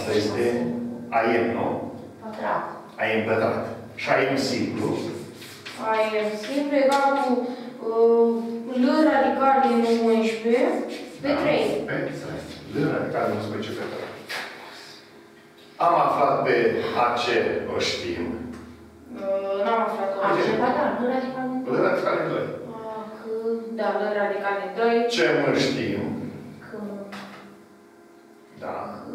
Asta este AM, nu? Pătrat. AM pătrat. Și AM simplu. AM simplu egal cu L radical din 11 pe 3. Pe 3. L radical din 11 pe 3. Am aflat pe AC, o știm. N-am aflat o AC, ba da, L radical din 2. L radical din 2. Da, L radical din 2. Ce mă știm? Da.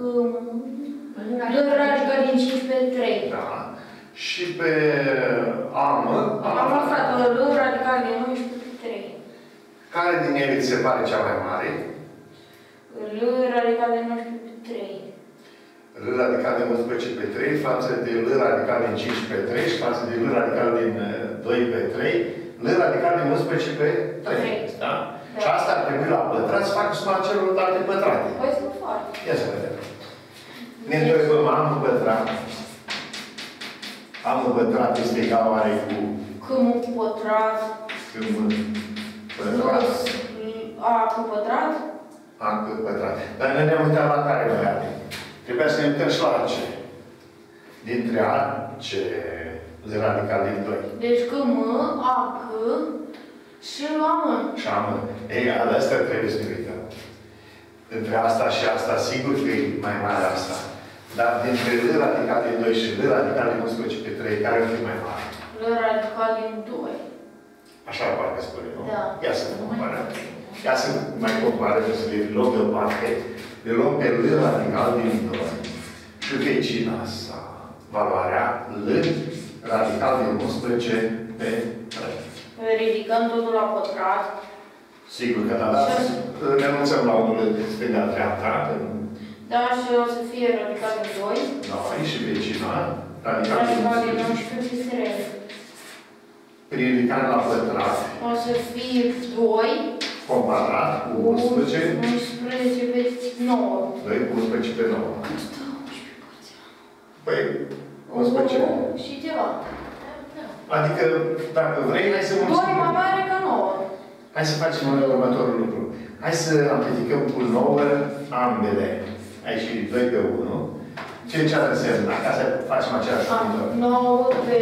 L radical din 5 pe 3. Da. Și pe AM am aflat L radical din 11 pe 3. Care din ele ți se pare cea mai mare? L radical din 11 pe 3. L radical din 11 pe 3 față de L radical din 5 pe 3 și față de L radical din 2 pe 3. L radical din 11 pe 3. Da? Da. Și asta ar trebui la pătrat să facă suma celorlalte pătrate. Păi sunt foarte. Ia să vedem. Ne întrebăm, amul pătrat. Amul pătrat este egal oare cu? Câmul pătrat. Câmul pătrat. A cu pătrat. A cu pătrat. Dar noi ne-am uitat la care variante. Trebuia să ne uităm și la C. Dintre A, C, radical din 2. Deci câm, A, C și A, M. Și A, M. Ei, la astea trebuie să ne uităm. Între asta și asta, sigur că e mai mare asta. Dar dintre L radical din 2 și L radical din 11 pe 3, care ar fi mai mare? L radical din 2. Așa parcă spune, nu? Da. Ia să comparăm. Ia să mai comparăm, să le luăm deoparte. Le luăm pe L radical din 2 și vecina sa. Valoarea L radical din 11 pe 3. Ridicăm totul la pătrat. Sigur că da, dar renunțăm la unul stânga-dreapta. Da, și o să fie radical din 2. Da, aici și vecina. Radical din 11 pe 3. Prin ridicare la pătrat. O să fie 2. Comparat cu 11. 11 pe 9. 2 cu 11 pe 9. Păi, 11. Și ceva. Adică, dacă vrei, hai să 2 mai mare ca 9. Hai să facem următorul lucru. Hai să amplificăm cu 9 ambele. Aici 2 pe 1. Ce ar însemna? Ca să facem aceeași unitor. 9 pe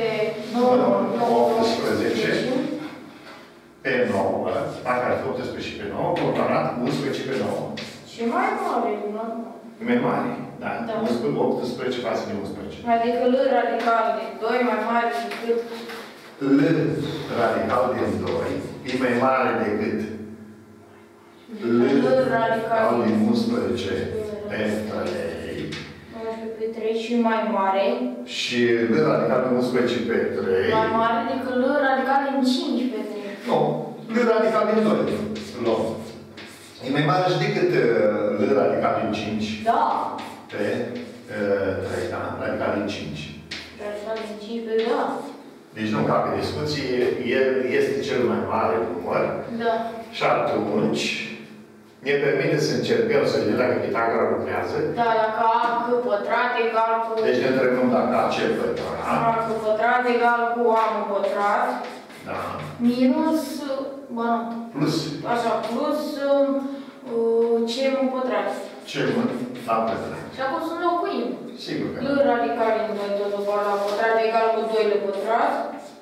18 pe 9. Dacă ar fi 18 pe 9, comparat cu 11 pe 9. Și mai mare, nu? Mai mare, da. Da. 18 față de 11. Adică L radical din 2 mai mare decât L radical din 2 e mai mare decât L radical din 11 pe 3. 11 pe 3 și mai mare. Și L radical din 11 pe 3. Mai mare decât L radical din 5 pe 3. Nu. L radical din 2. Nu. E mai mare și decât L radical din 5. Da. Pe 3, da? Radical din 5. Radical din 5 pe 2. Deci nu ca pe discuție, el este cel mai mare număr. Da. Și atunci ne permite să încercăm să vedem dacă Pitagora lucrează. Da, dacă A C pătrat egal cu... Deci ne întrebăm dacă AC pătrat. A C pătrat egal cu A M pătrat. Da. Minus... Bă, Plus. așa, plus C M pătrat. Ce mă? La pătrat. Și acum să înlocuim. Sigur că L radical din 2 tot după la pătrat egal cu 2 la pătrat.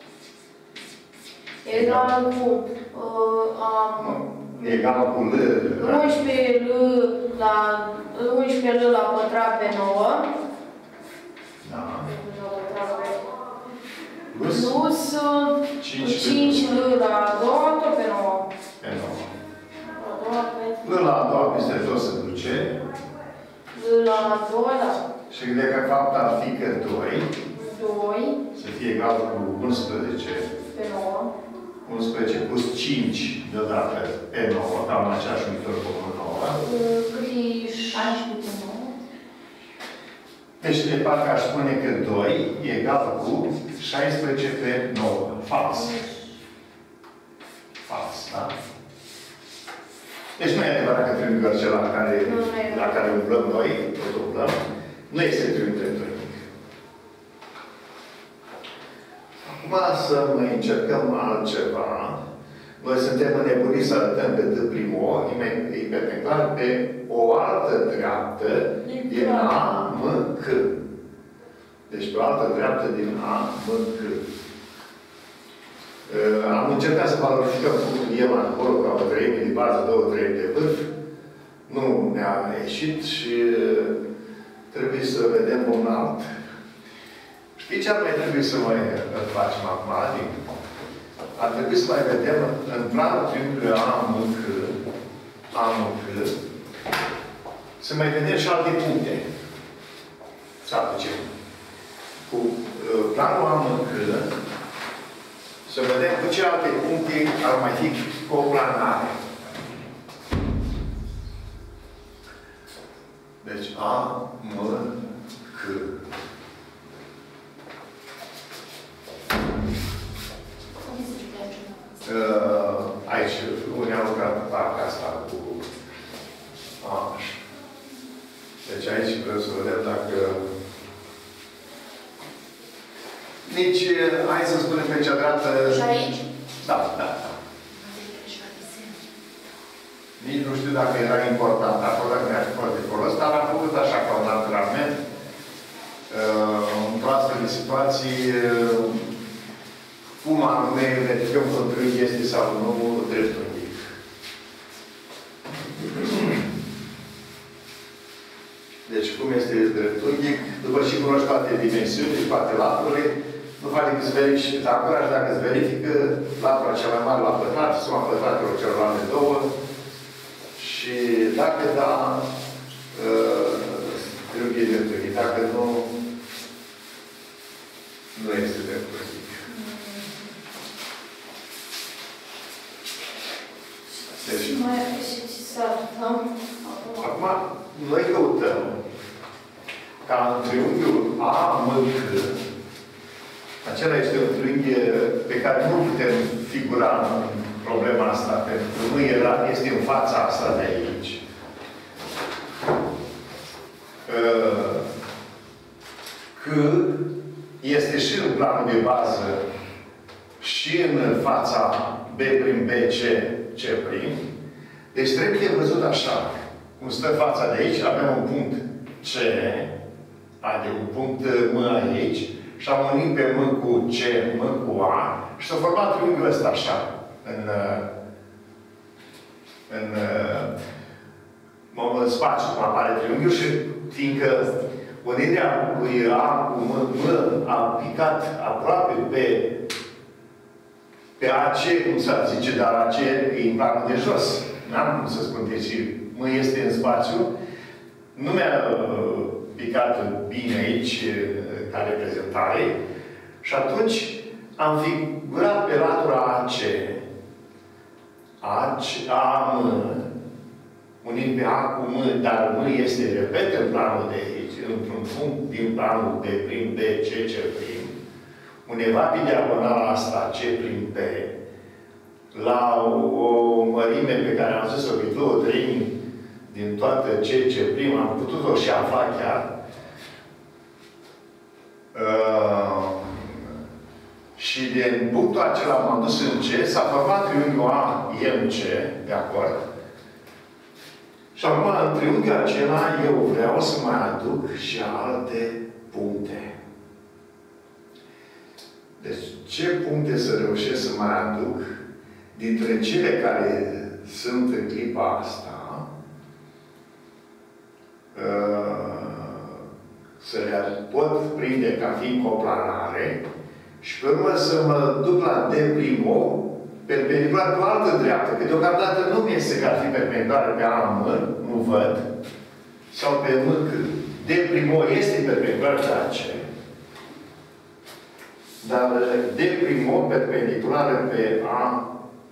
Egal cu... egal cu L. 11 L la pătrat pe 9. Da. Plus 5 L la a doua, tot pe 9. Pe 9. L la a doua peste tot se duce. L la a doua, da. Și de fapt ar fi că 2 2 să fie egal cu 11 pe 9. 11 plus 5 deodată pe 9, cam în aceeași unitor cu 9. Cât e 16 pe 9? Deci, de parcă aș spune că 2 e egal cu 16 pe 9. Fals. Fals, da? Deci nu e adevărat că triunghiul acela la care umblăm noi, tot umblăm, nu este triunghiul dreptunghic. Acum să mai încercăm altceva. Noi suntem înnebuniți să arătăm pe D prim O, e perpendicular pe o altă dreaptă din A, M, Deci pe o altă dreaptă din A, M, C. Am încercat să valorificăm punctul E acolo, ca o treime de bază, 2 treimi de vârf. Nu ne-a ieșit și trebuie să vedem un alt. Știi ce ar mai trebui să mai facem acum, Adi? Ar trebui să mai vedem în planul triunghiului AMC, să mai vedem și alte puncte. Să aducem. Cu planul AMC, să vedem cu ce alte puncte ar mai fi coplanare. Deci A, M, C. Aici, unii au lucrat pe partea asta cu... Așa. Deci aici vreau să vedem dacă... Nici, hai să spunem pe cea dreaptă... Și aici? Da, da. Nici nu știu dacă era important acolo, dacă mi-a fi fost de folos, dar am făcut așa ca un antrenament. Într-o astfel de situații, cum anume verificăm că un triunghi este sau nu dreptunghic. Deci, cum este dreptunghic, după ce cunoști toate dimensiunile, toate laturile, nu faci decât să verifici tabula și dacă îți verifică latura cea mai mare la pătrat, suma pătratelor celorlalte două, și dacă da, triunghi dreptunghic. Dacă nu, nu este dreptunghic. Deci, acum, noi căutăm ca în triunghiul AMC, acela este un triunghi pe care nu putem figura în problema asta, pentru că nu era, este în fața asta de aici. Că este și în planul de bază și în fața B', C, deci trebuie văzut așa. Cum stă fața de aici, avem un punct C, adică un punct M aici, și am unit pe M cu C, M cu A, și s-a format triunghiul ăsta așa, în spațiu, cum apare triunghiul, și fiindcă unirea lui A cu M a picat aproape pe AC, cum s-ar zice, dar AC e în planul de jos. N-am cum să spun, deci M este în spațiu. Nu mi-a picat bine aici ca reprezentare. Și atunci am figurat pe latura AM, unit pe A cu M, dar M este, repet, în planul de aici, într-un punct din planul B', C, undeva pe diagonala asta, C', la o mărime pe care am zis-o pe 2 treimi din toată C, am putut-o și afla chiar. Și din punctul acela m-am dus în C, s-a format triunghiul AMC, de acord? Și acum, în triunghiul acela, eu vreau să mai aduc și alte puncte. Deci, ce puncte să reușesc să mai aduc dintre cele care sunt în clipa asta, să le pot prinde ca fiind coplanare și pe urmă să mă duc la D', perpendicular pe o altă dreaptă, că deocamdată nu mi este că ar fi perpendicular pe AM, nu văd, sau pe M, că D' este perpendicular pe AC, dar D' perpendiculară pe AM,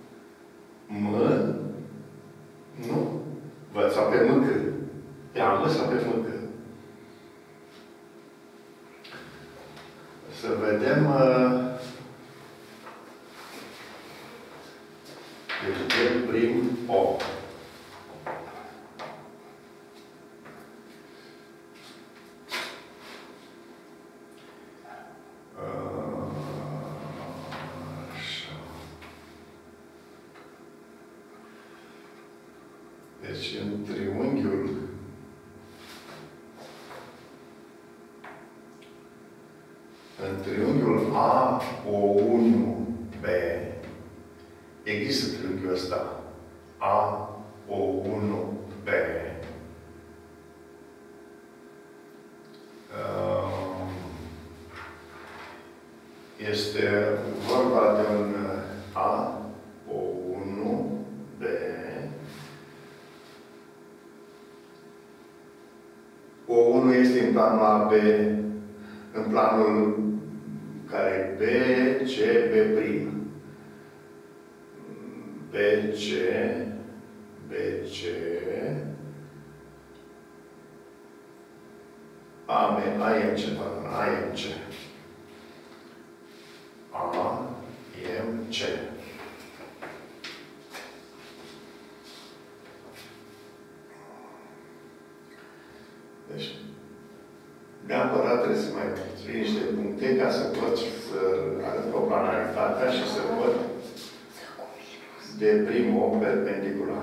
nu văd, sau pe M, pe AM sau pe M. Să vedem deci D', O. Deci, în triunghiul În triunghiul AO1B există triunghiul ăsta. AO1B. Este vorba de un AO1B O1 este în planul AB, în planul care e B, C, B'. B, C, B, C, AM, C, pardon, AM, C. AM, C. Deci, neapărat trebuie să mai fie niște puncte ca să pot să arăt coplanaritatea și să pot de primul perpendicular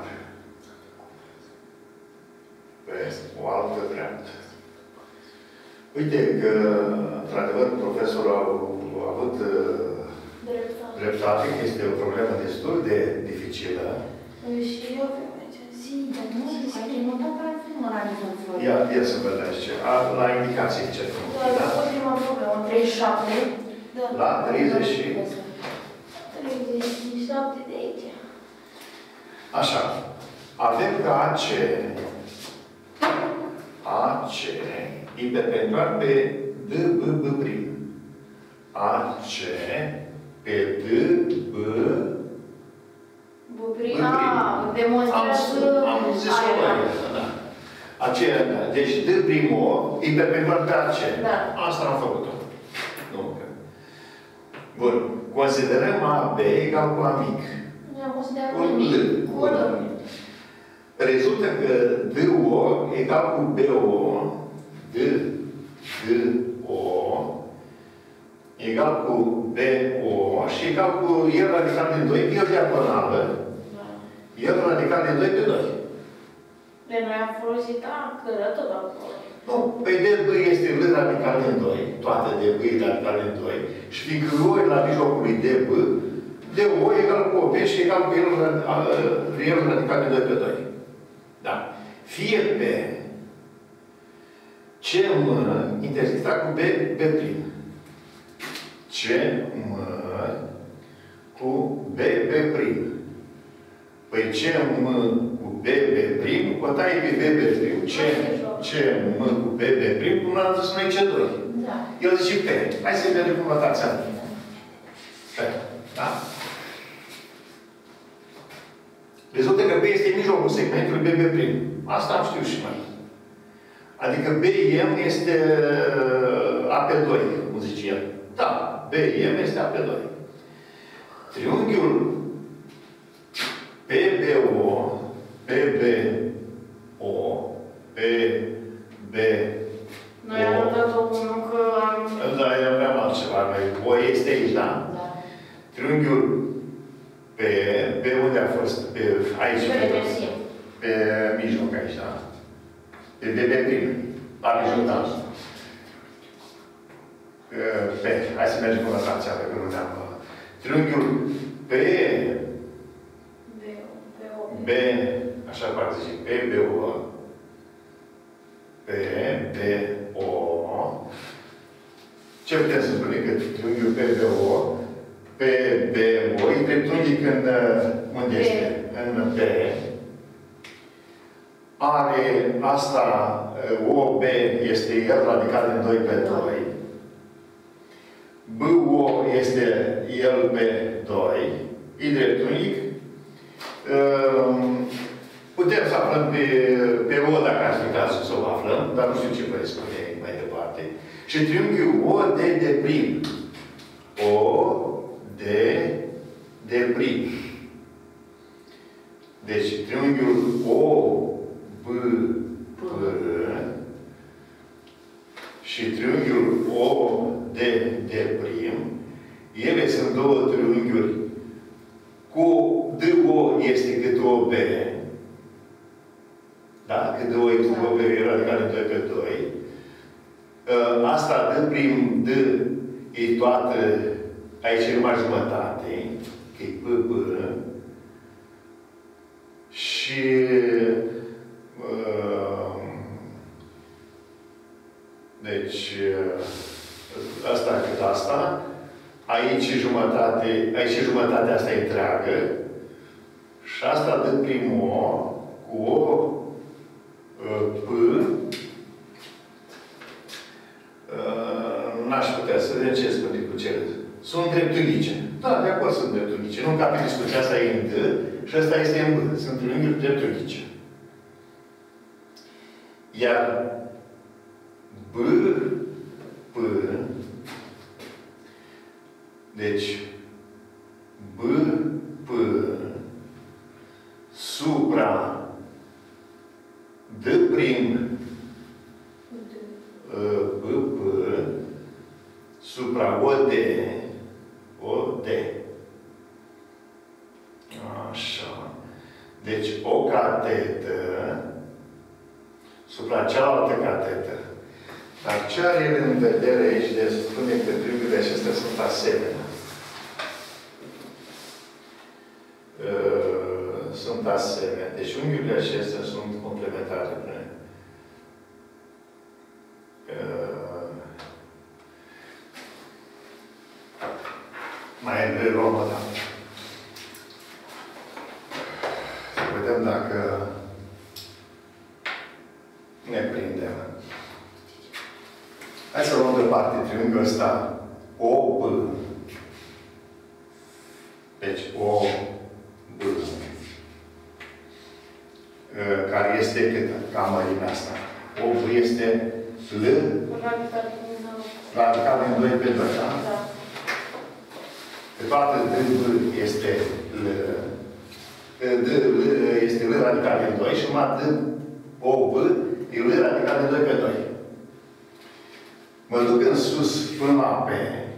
pe o altă dreaptă. Uite că, într-adevăr, profesorul a avut dreptate, că este o problemă destul de dificilă. Și eu Ia să vedem ce. La indicații ce frumos. Da? Ultima problemă, 37. La 30 și... 37 de aici. Așa. Avem că AC e perpendicular pe DB'. AC pe DB'. Demonstrează... Am zis o da. Aceea, deci D' e perpendicular pe AC. Da. Asta am făcut-o. Nu. Bun. Considerăm AB egal cu A mic. Ne-am considerat cu L. Rezultă că DO egal cu BO, DO egal cu BO și egal cu el radical din 2, el diagonală, el radical din 2 pe 2. De noi am folosit cără tot acolo. Nu, pe DB este L radical din 2, toate DB e radical din 2, și fiindcă O e la mijlocul lui DB, DO egal cu OB și egal cu el radical din 2 pe 2. Da. Fie pe CM intersectat cu B'. CM cu B'. Păi CM cu B', cotaie pe B', CM cu B', cum l-am zis noi C2. Da. El zice P. Hai să vedem cum notația. Da? Rezultă că B este în mijlocul segmentului B'. Asta am știut și mai. Adică BM este AP2, cum zice el. Da, BM este AP2. Triunghiul PBO, Noi am dat-o unul că am... Da, eu vreau altceva. O este aici, da? Da. Triunghiul pe unde a fost? Aici. Pe mijloc aici, da? Pe B'. La mijloc, da? Hai să mergem cu notația pe care nu ne-am... Triunghiul B, așa poate zice, PBO, ce putem să spunem că triunghiul PBO, PBO, e dreptunghic în, unde este? În B. Are asta, OB este el radical din 2 pe 2. BO este el pe 2. E dreptunghic. Putem să aflăm pe O, dacă ar fi cazul să o aflăm, dar nu știu ce vă spune mai departe. Și triunghiul OD de prim. OD de prim. Deci triunghiul OBP și triunghiul OD de prim, ele sunt două triunghiuri cu DO este cât OB. Da? Cât DO este OB, e radical de 2 pe 2. Asta D', D e toată, aici e numai jumătate, că e P. Și deci asta cât asta. Aici e jumătate, asta e întreagă. Și asta dă primul O cu O P. N-aș putea să vedem ce spune cu cele. Sunt dreptunghice. Da, de acord sunt dreptunghice. Nu ca pe discuția asta e în D și asta este în B. Sunt triunghiuri dreptunghice. Iar B, P, deci B, P, supra D prim, B, P, supra O, D, așa. Deci o catetă supra cealaltă catetă. Dar ce are el în vedere aici de spune că triunghiurile acestea sunt asemenea? Sunt asemenea. Deci unghiurile acestea sunt complementare. Mai le luăm o dată. Să vedem dacă ne prindem. Hai să luăm deoparte triunghiul ăsta OB. Deci OB. Care este cât? Ca mărimea asta. OB este L. Radical din 2 pe 2, da? Da. Pe toată D este L. D este L radical din 2 și numai D OB e L radical din 2 pe 2. Mă duc în sus până la P.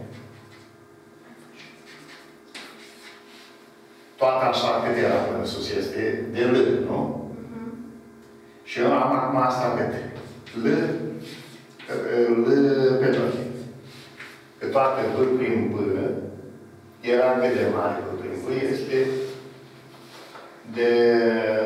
Toată așa cât era până în sus este de L, nu? Și eu am acum asta cât? L pe 2. Că toată B prin B era cât de mare B prin B este de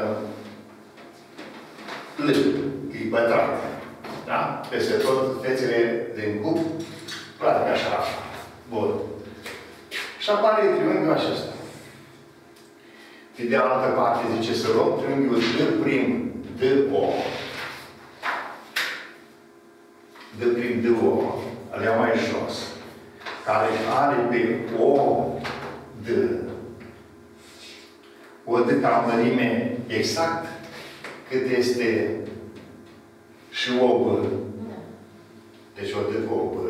L. E pătrat. Da? Peste tot fețele din cub, practic așa. Bun. Și apare triunghiul acesta. Pe de altă parte, zice să luăm triunghiul D prim DO. D prim DO, alea mai jos, care are pe OD. OD ca mărime exact cât este și OB. Deci OD cu OB.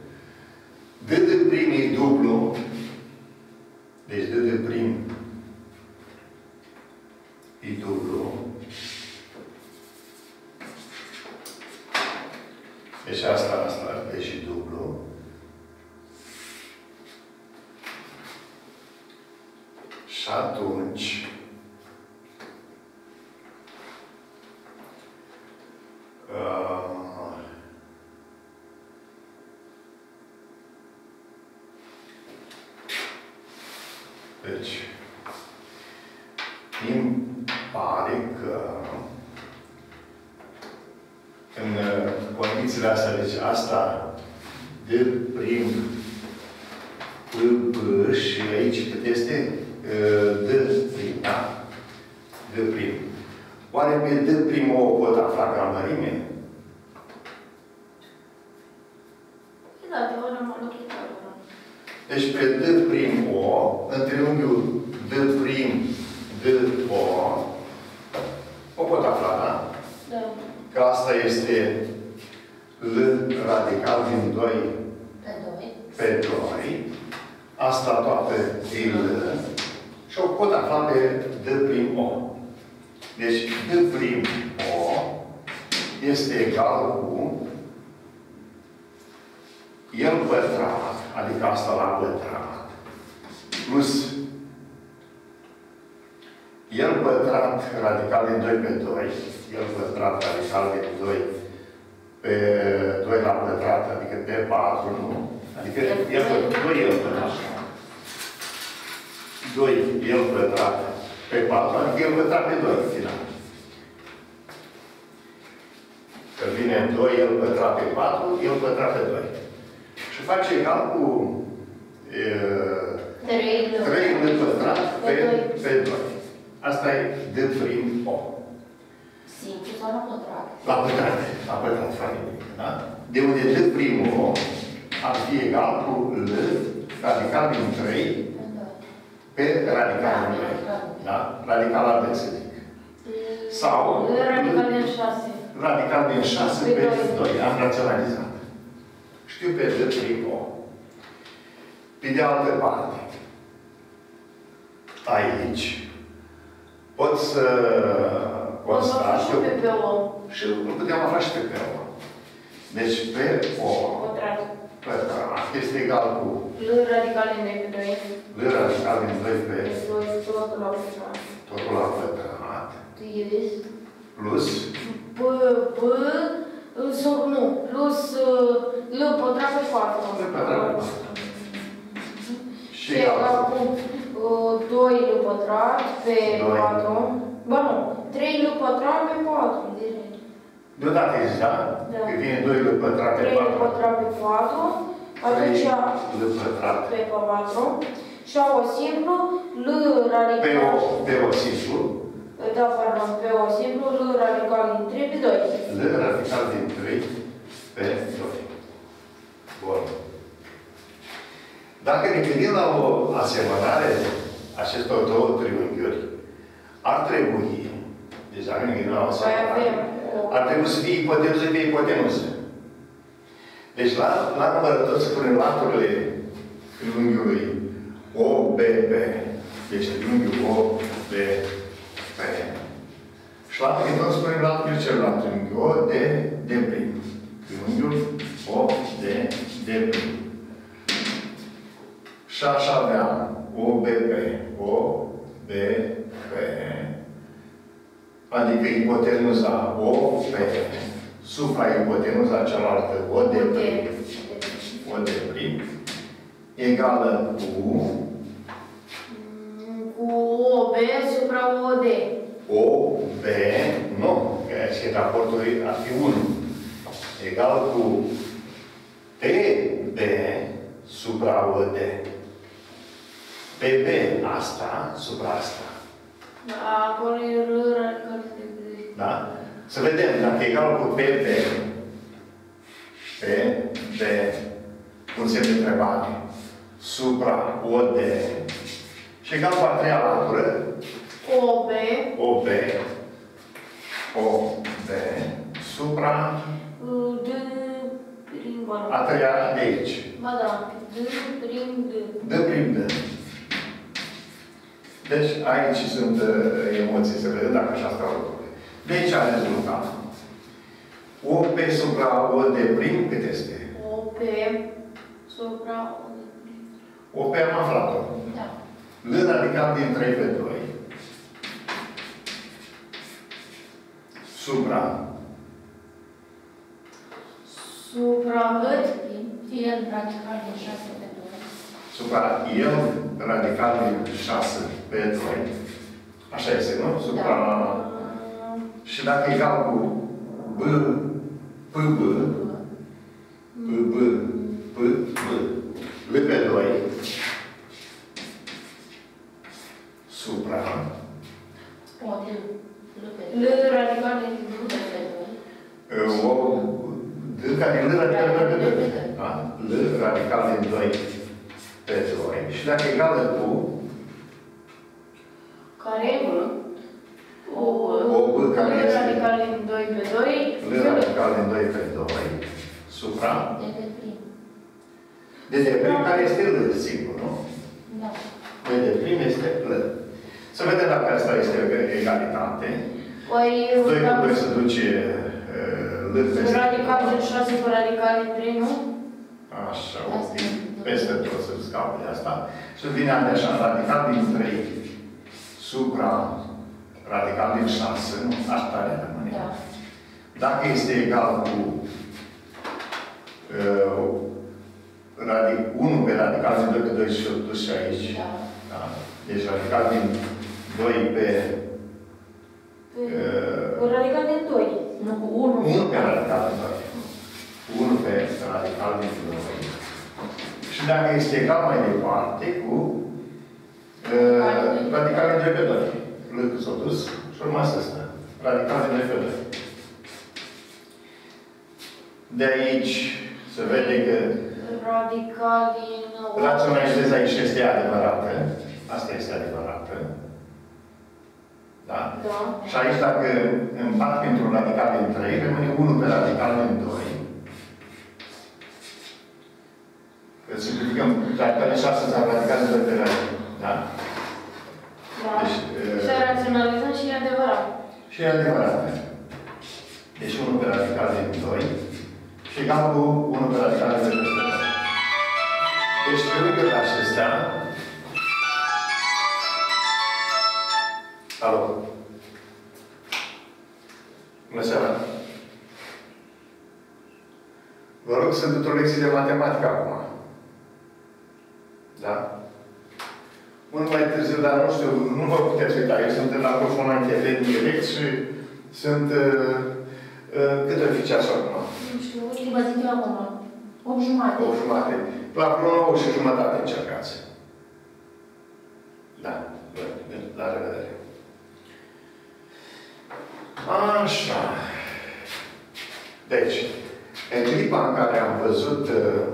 D prim e dublu. Deci D prim e dublu. Deci asta e și dublu. Și atunci deci îmi pare că în condițiile astea, deci asta D prim P și aici cât este? D prim, da? D prim. Oare pe D prim o pot afla ca mărime? Da, de o rămână. Deci pe D prim O, în triunghiul D prim D O, o pot afla, da? Da. Că asta este L radical din 2 pe 2. Asta toată e L. Și o pot afla pe D prim O. Deci D prim O este egal cu el pătrat, adică asta la pătrat, plus el pătrat radical din 2 pe 2, el pătrat radical din 2 pe 2 la pătrat, adică pe 4, nu? Adică el pătrat, 2 l pătrat. 2 l pătrat pe 4, adică l pătrat pe 2, în final. Că vine 2 l pătrat pe 4, l pătrat pe 2. Și face egal cu 3 l pătrat pe 2. Asta e d prim O. Simplu sau la pătrat? La pătrat. La pătrat, foarte bine. Da? De unde d prim O ar fi egal cu l radical din 3 pe radical din 3. Da? Radical al d, să zic. Sau radical din 6. Radical din 6 pe 2. Am raționalizat. Știu pe d prim O. Pe de altă parte, aici, pot să constat pe O. Și nu puteam afla și pe O. Deci pe O pătrat este egal cu L radical din 2 pe 2. L radical din 2 pe 2, totul la pătrat. Totul la pătrat. Plus plus L pătrat pe 4. L pătrat pe 4. Și egal cu 2 L pătrat pe 4. Ba nu, 3 L pătrat pe 4. Deodată ești, da? Da. Că vine 2 L pătrat pe 4. 3 L pătrat pe 4. Atunci L pătrat pe 4. Și O simplu, L radical... Pe O simplu. Da, pardon, pe O simplu, L radical din 3 pe 2. L radical din 3 pe 2. Bun. Dacă ne gândim la o asemănare acestor două triunghiuri, ar trebui, deci dacă ne gândim la o asemănare, ar trebui să fie ipotenuză pe ipotenuză. Deci la numărător să punem laturile triunghiului OBP. Deci triunghiul OBP. Și la numărător să punem laturile celălalt triunghi ODD'. Triunghiul ODD'. Și așa aveam OBP. Adică ipotenuza OP supra ipotenuza cealaltă OD'. Egală cu OB supra OD. OB, nu, că aici raportul ar fi 1. Egal cu TB supra OD. PB asta supra asta. Acolo e L radical din 3. Da? Să vedem dacă e egal cu PB, un semn de întrebare, supra OD, și egal cu a treia latură, OB, supra D prim a treia de aici. Ba da, D prim D. D prim D. Deci aici sunt emoții, să vedem dacă așa stau lucrurile. De aici are rezultat. OP supra OD prim, cât este? OP supra OD prim. OP am aflat-o. Da. L radical din 3 pe 2. Supra cât? El radical din 6 pe 2. Supra el radical din 6 pe 2. Așa este, nu? Supra... Da. Și dacă e egal cu PB, L pe 2, supra L radical din 2 pe 2. D care e L radical din 2 pe 2. L radical din 2 pe 2. Și dacă e egală cu care O B care este radical din 2 pe 2. L radical din 2 pe 2 supra DD prim care este L, sigur, nu? Da. DD prim este L. Să vedem dacă asta este egalitate. Păi, 2 cu 2 se duce L peste radical din 6 cu radical din 3, nu? Așa, ok. Peste tot să scape de asta. Și vine așa, radical din 3 supra radical din 6, nu? Asta ne rămâne. Da. Dacă este egal cu radical din 2 pe 2 și dus și aici. Da. Da. Deci radical din 2 pe... Radical din 2. Nu cu 1. 1 pe radical din 2. 1 pe radical din 2. Și dacă este egal mai departe cu radical din 2 pe 2. L s-a dus și urma ăsta. Radical din 2 pe 2. De aici se vede că radical din... raționalizez aici este adevărată. Asta este adevărată. Da? Da. Și aici dacă împart pentru radical din 3, rămâne 1 pe radical din 2. Că simplificăm radical din 6 sau radical din 2 pe radical. Da? Da. Deci, și raționalizăm și e adevărat. Și e adevărat. Deci 1 pe radical din 2 și egal cu 1 pe radical din 2 pe 2. Deci triunghiurile acestea... Alo? Bună seara! Vă rog, sunt într-o lecție de matematică acum. Da? Unul mai târziu, dar nu știu, nu vă puteți uita. Eu sunt la cursul mai în direct și sunt... cât ar fi ceasul acum? Nu știu, uite, vă zic eu acum. 8 jumate. 8 jumate. La vreo 9 și jumătate încercați. Da. La revedere. Așa. Deci, în clipa în care am văzut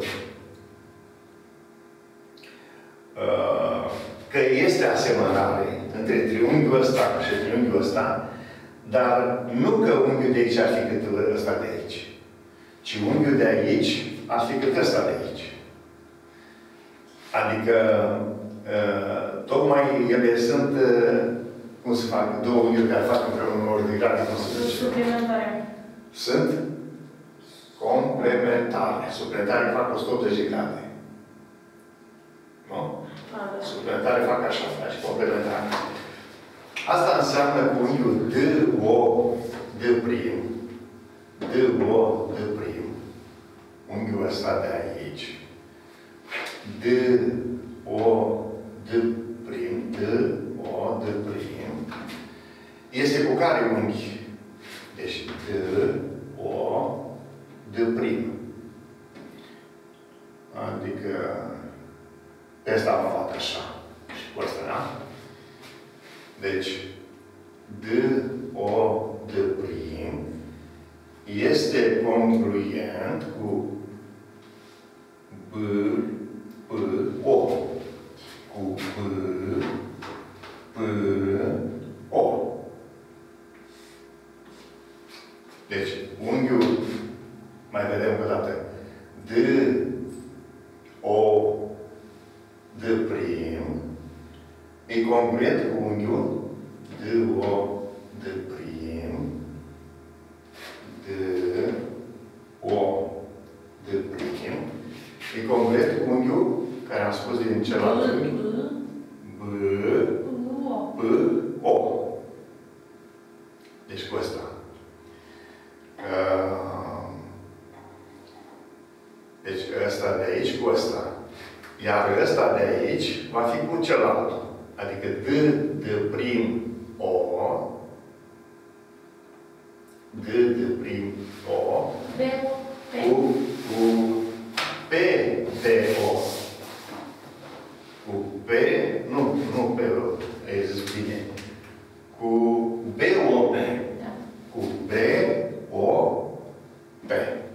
că este asemănare între triunghiul ăsta și triunghiul ăsta, dar nu că unghiul de aici ar fi cât ăsta de aici, ci unghiul de aici ar fi cât ăsta de aici. Adică, tocmai ele sunt, cum se fac, două unghiuri care fac împreună 90 de grade, cum se zice? Suplimentare. Sunt complementare. Suplimentare fac 180 de grade. Nu? Suplimentare fac așa, și complementare. Asta înseamnă că unghiul DO, D', DO, D', unghiul ăsta de aici, DO, D', DO, D', este cu care unghi? Deci DO, D'. Adică pe ăsta am luat așa. Și cu ăsta, da? Deci DO, D' este congruent cu B, P, O. Cu B, P, O. Deci, unghiul, mai vedem o dată, D, O, D', e congruent cu unghiul D, O, D', D, O, D', e congruent cu unghiul care am spus din celălalt unghi, B, P, O. Deci cu ăsta. Deci ăsta de aici cu ăsta. Iar ăsta de aici va fi cu celălalt. Adică D', O, D', O, cu P, D', O. Cu P, nu P, ai zis bine. Cu B, O, P. Cu B, O, P.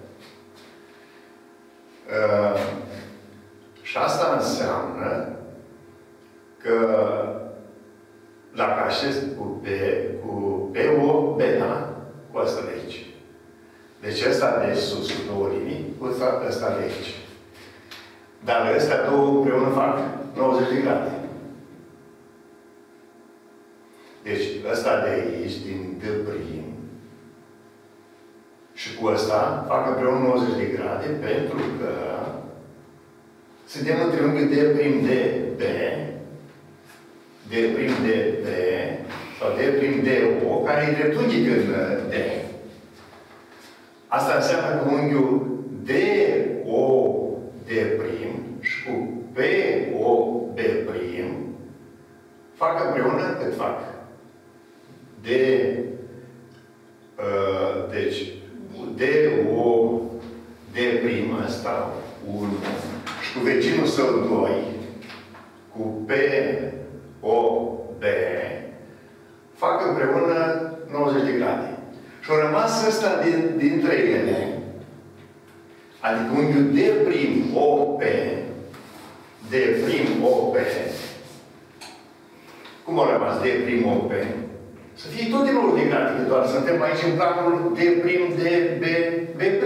Și asta înseamnă că dacă așez cu B, O, B, da? Cu asta de aici. Deci ăsta de sus, cu două linii, cu ăsta de aici. Dar ăstea două împreună fac 90 de grade. Deci ăsta de aici, din D', și cu ăsta fac împreună 90 de grade, pentru că suntem în triunghiul D', D, B, D', D, B, sau D', D, O, care e dreptunghic în D. Asta înseamnă că unghiul D, O, D' și cu P, fac împreună cât fac. Deci, de primă ăsta, 1, și cu vecinul său 2, cu POB, fac împreună 90 de grade. Și au rămas ăsta dintre ele, adică unghiul D'-OP, D'-OP, cum au rămas D'-OP? Să fie tot de 90 de grade, că doar suntem aici în planul D'-B'.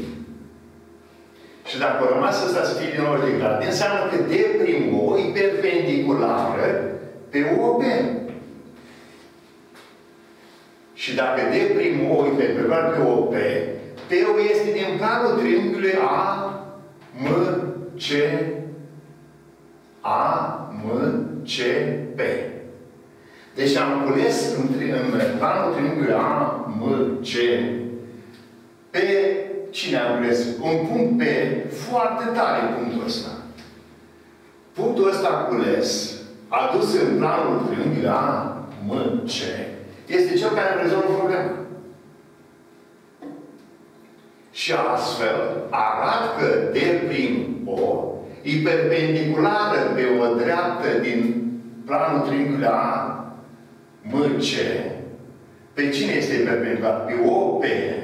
Și dacă au rămas ăsta să fie de 90 de grade, înseamnă că D'-O e perpendiculară pe OP. Și dacă D'-O e perpendiculară pe OP, P-ul este din planul triunghiului AMCP. Deci am cules în planul triunghiului AMC pe cine am cules? Un punct P foarte tare, punctul ăsta. Punctul ăsta cules, adus în planul triunghiului AMC, este cel care rezolvă problema. Și astfel arată că D'-O e perpendiculară pe o dreaptă din planul triunghiului AMC. Pe cine este perpendicular? Pe OP.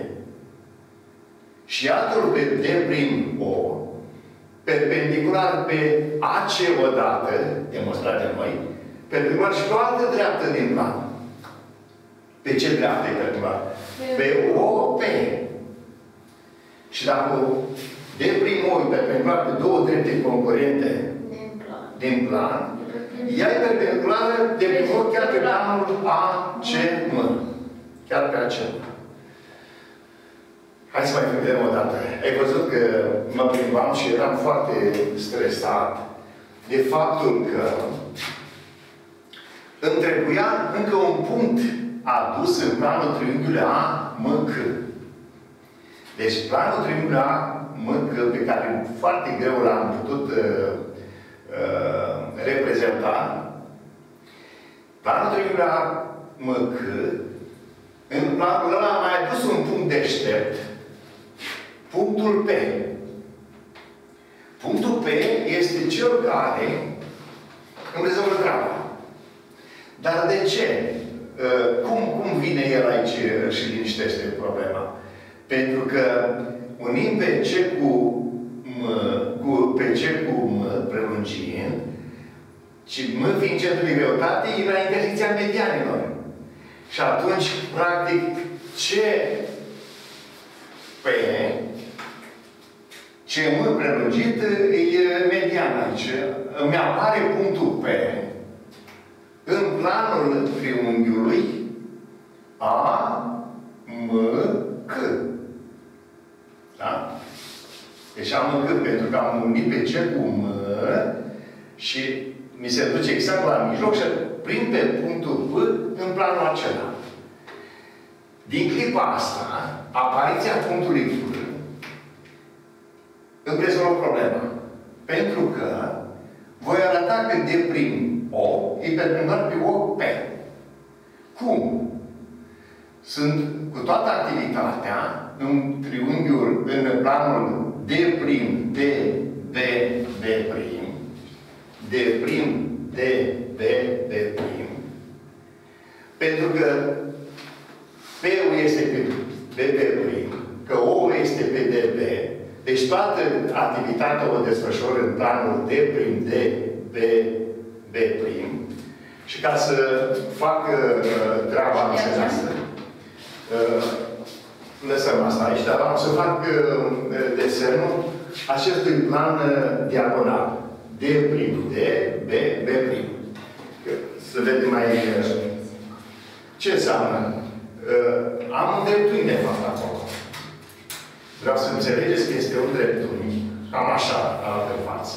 Și iată-l pe D'-O perpendicular pe AC odată, demonstrat de noi, perpendicular și pe o altă dreaptă din plan. Pe ce dreaptă e perpendicular? Pe OP. Și dacă D'-O e perpendicular pe două drepte concurente din plan, ea e perpendiculară de primul chiar pe planul ACM. Chiar pe ACM. Hai să mai vedem o dată. Ai văzut că mă plimbam și eram foarte stresat de faptul că îmi trebuia încă un punct adus în planul triunghiului AMC. Deci planul triunghiului AMC, pe care foarte greu l-am putut reprezenta, planul triunghiului AMC, în planul ăla am mai adus un punct deștept, punctul P. Punctul P este cel care îmi rezolvă treaba. Dar de ce? Cum vine el aici și liniștește problema? Pentru că unim pe C cu M prelungind, și M fiind centru de greutate, e la intersecția medianilor. Și atunci, practic, CM prelungit e median aici. Îmi apare punctul P în planul triunghiului AMC. Da? Deci AMC, pentru că am unit pe C cu M și mi se duce exact la mijloc și prind pe punctul P în planul acela. Din clipa asta, apariția punctului P îmi rezolvă problema. Pentru că voi arăta că D'-O e perpendicular pe OP. Cum? Sunt cu toată activitatea în triunghiul, în planul D', D', pentru că P-ul este pe DB', că O este pe DB, deci toată activitatea o desfășor în planul D', și ca să fac treaba înțeleasă, lăsăm asta aici, dar am să fac desenul acestui plan diagonal. D', B'. Să vedem mai... Ce înseamnă? Am un dreptunghi, de fapt, acolo. Vreau să înțelegeți că este un dreptunghi. Cam așa, la altă față.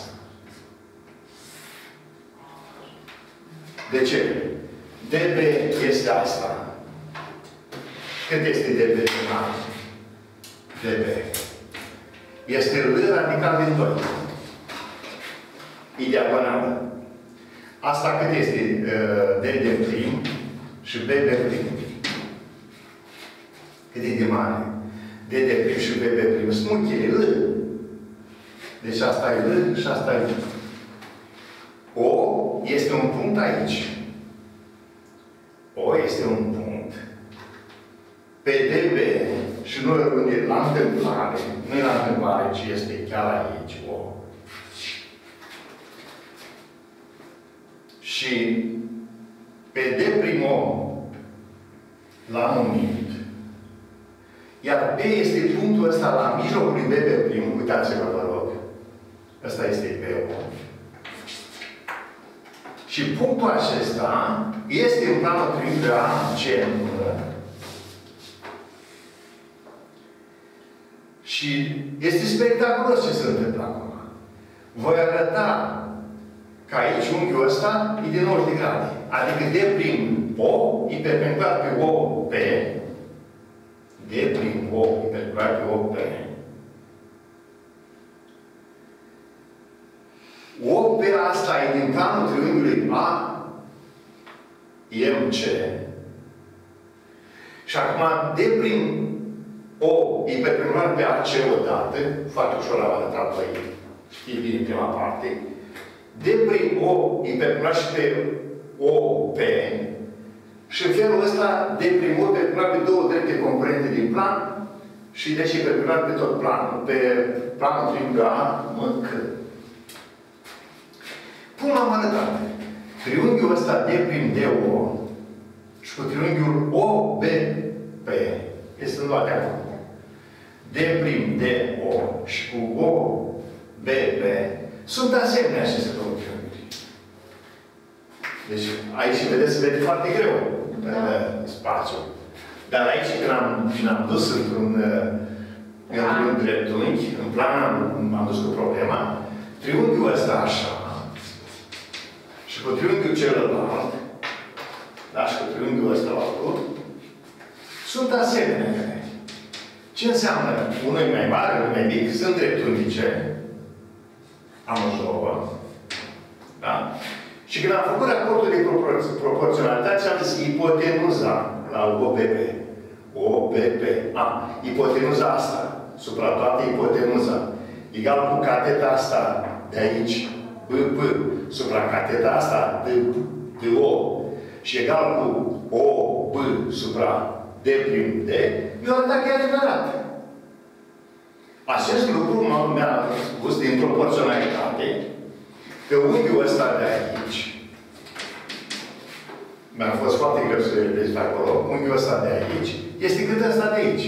De ce? DB este asta. Cât este DB? DB. Este L radical din 2. E diagonală. Asta cât este DD prim și BB prim? Cât e de mare? DD prim și BB prim. Smuchile, L. Deci asta e L și asta e L. O este un punct aici. O este un punct. Pe DB și nu rămâne la întâmplare. Nu e la întâmplare, ci este chiar aici. O. Și pe D prim O l-am numit. Iar B este punctul ăsta la mijlocul lui BB prim. Uitați-vă, vă rog. Ăsta este BO. Și punctul acesta este în planul triunghiular ACM. Și este spectaculos ce se întâmplă acum. Voi arăta că aici unghiul ăsta e de 90 de grade. Adică D prim O e perpendicular pe OP. D prim O e perpendicular pe OP. OP asta e din planul triunghiului AMC. Și acum D prim O e perpendicular pe AC odată. Foarte ușor am arătat voi. Știi bine prima parte. D prim O e perpendicular și pe OP. Și în felul ăsta D prim O e perpendicular pe două drepte componente din plan. Și deci e perpendicular pe tot planul. Pe planul triunghiului AMC. Cum am arătat? Triunghiul ăsta D prim DO și cu triunghiul OBP este în luate acum. D prim DO și cu OBP sunt asemenea aceste două triunghiuri. Deci aici vedeți, se vede foarte greu în spațiu. Dar aici când am dus într-un dreptunghi, în plan am dus cu problema, triunghiul ăsta așa și cu triunghiul celălalt, da, și cu triunghiul ăsta altul, sunt asemenea. Ce înseamnă? Unul e mai mare, unul e mai mic, sunt dreptunghice. Amândouă. Da? Și când am făcut raportul de proporționalitate, am zis ipotenuza la OBP. OBP. Ipotenuza asta, supra toate ipotenuza, egal cu cateta asta de aici, BP, supra cateta asta, DO, și egal cu OB supra D prim D, eu arătat că e adevărat. Acest lucru mi-a spus din proporționalitate că unghiul ăsta de aici, mi-a fost foarte greu să vedeți de acolo, unghiul ăsta de aici, este cât ăsta de aici.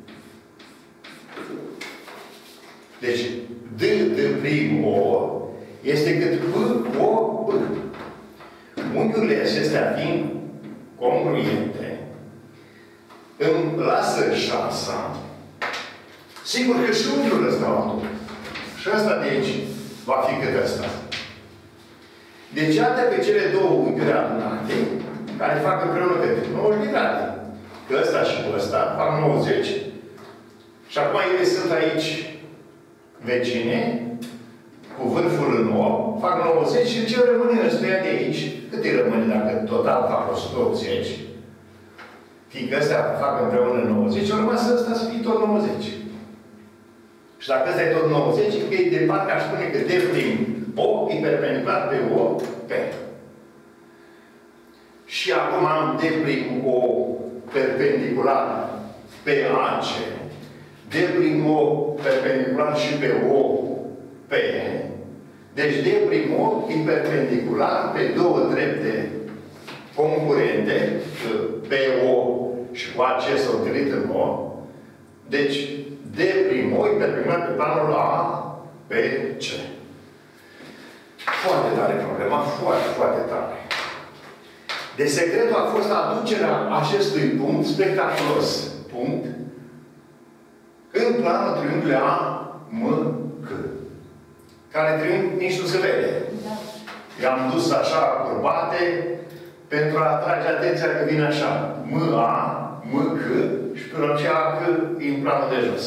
Deci, D prim O este cât P, O, P. Unghiurile acestea fiind congruente, îmi lasă șansa. Sigur că și unghiul ăsta altul. Și ăsta de aici va fi cât ăsta. Deci, iată pe cele două unghiuri adunate, care fac împreună cât? 90 de grade. Că ăsta și cu ăsta fac 90. Și acum ele sunt aici vecine, cu vârful în 9, fac 90 și ce rămâne ăstuia de aici? Cât îi rămâne dacă total fac 180? Fiindcă ăstea fac împreună 90, o rămas ăsta să fie tot 90. Și dacă ăsta e tot 90, că e de parcă aș spune că D prim O e perpendicular pe O P. Și acum am D prim O perpendicular pe AC. D prim O perpendicular și pe O P. Deci D prim O e perpendicular pe două drepte concurente, pe O și cu AC s-au întâlnit în O. Deci D prim O e perpendicular pe planul A, P, C. Foarte tare problema, foarte, foarte tare. Deci secretul a fost aducerea acestui punct, spectaculos punct, în planul triunghiului A, M, C. Care triunghi nici nu se vede. Da. I-am dus așa curbate pentru a atrage atenția că vine așa. M, A, M, C și pe aceea C e în planul de jos.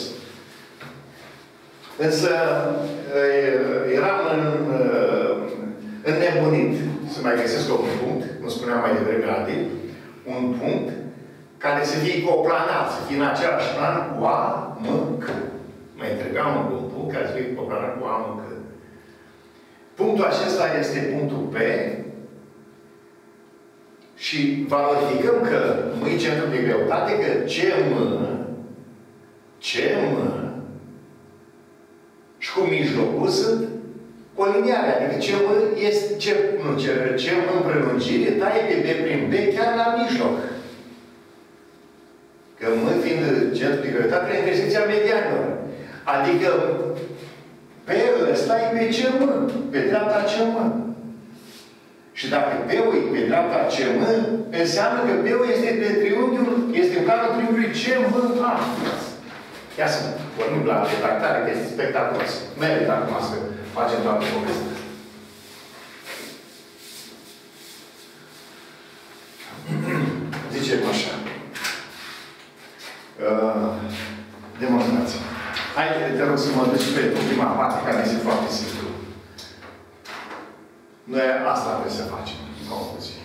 Însă eram înnebunit să mai găsesc un punct, cum spuneam mai devreme, Adi, un punct care să fie coplanat, să fie în același plan cu A, M, C. Mai întrebam un punct care să fie coplanat cu A, M, C. Punctul acesta este punctul P și valorificăm că nu-i centru de greutate, că CM și cu mijlocul sunt coliniare. Adică CM este CM în prelungire taie pe B prin B chiar la mijloc. Că M fiind centru de greutate la intersecția medianilor. Adică P-ul ăsta e pe CM, pe dreapta CM. Și dacă P-ul e pe dreapta CM, înseamnă că P-ul este pe triunghiul, este în planul triunghiului CMA. Ia să vorbim la redactare, că este spectaculos. Merită acum să facem toată povestea. Zicem așa. Demonstrație. Hai, te rog să mă duci pe prima parte, care este foarte simplu. Noi asta trebuie să facem, în concluzie.